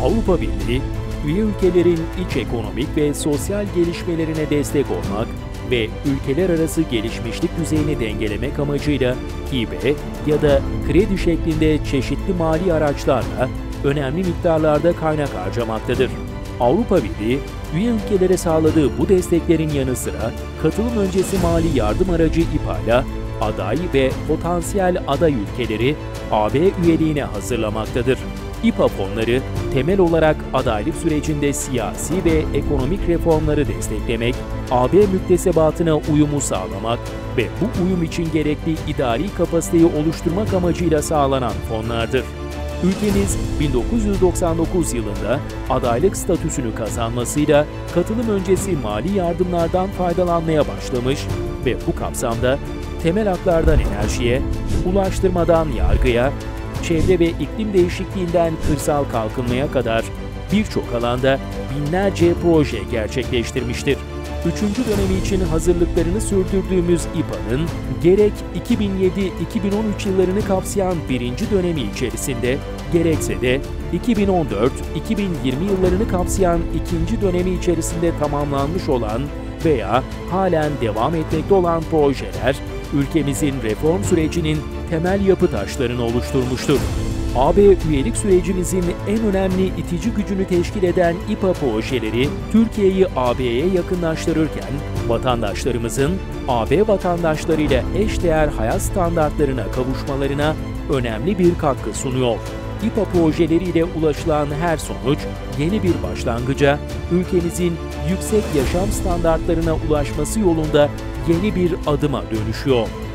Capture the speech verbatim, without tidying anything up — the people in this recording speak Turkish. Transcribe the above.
Avrupa Birliği, üye ülkelerin iç ekonomik ve sosyal gelişmelerine destek olmak ve ülkeler arası gelişmişlik düzeyini dengelemek amacıyla hibe ya da kredi şeklinde çeşitli mali araçlarla önemli miktarlarda kaynak harcamaktadır. Avrupa Birliği, üye ülkelere sağladığı bu desteklerin yanı sıra katılım öncesi mali yardım aracı İ P A'yla aday ve potansiyel aday ülkeleri A B üyeliğine hazırlamaktadır. İ P A fonları temel olarak adaylık sürecinde siyasi ve ekonomik reformları desteklemek, A B müktesebatına uyumu sağlamak ve bu uyum için gerekli idari kapasiteyi oluşturmak amacıyla sağlanan fonlardır. Ülkemiz bin dokuz yüz doksan dokuz yılında adaylık statüsünü kazanmasıyla katılım öncesi mali yardımlardan faydalanmaya başlamış ve bu kapsamda temel haklardan enerjiye, ulaştırmadan yargıya, çevre ve iklim değişikliğinden kırsal kalkınmaya kadar birçok alanda binlerce proje gerçekleştirmiştir. Üçüncü dönemi için hazırlıklarını sürdürdüğümüz İ P A'nın gerek iki bin yedi iki bin on üç yıllarını kapsayan birinci dönemi içerisinde, gerekse de iki bin on dört iki bin yirmi yıllarını kapsayan ikinci dönemi içerisinde tamamlanmış olan veya halen devam etmekte olan projeler, ülkemizin reform sürecinin temel yapı taşlarını oluşturmuştur. A B üyelik sürecimizin en önemli itici gücünü teşkil eden İ P A projeleri, Türkiye'yi A B'ye yakınlaştırırken, vatandaşlarımızın A B vatandaşlarıyla eşdeğer hayat standartlarına kavuşmalarına önemli bir katkı sunuyor. İ P A projeleriyle ulaşılan her sonuç, yeni bir başlangıca, ülkemizin yüksek yaşam standartlarına ulaşması yolunda yeni bir adıma dönüşüyor.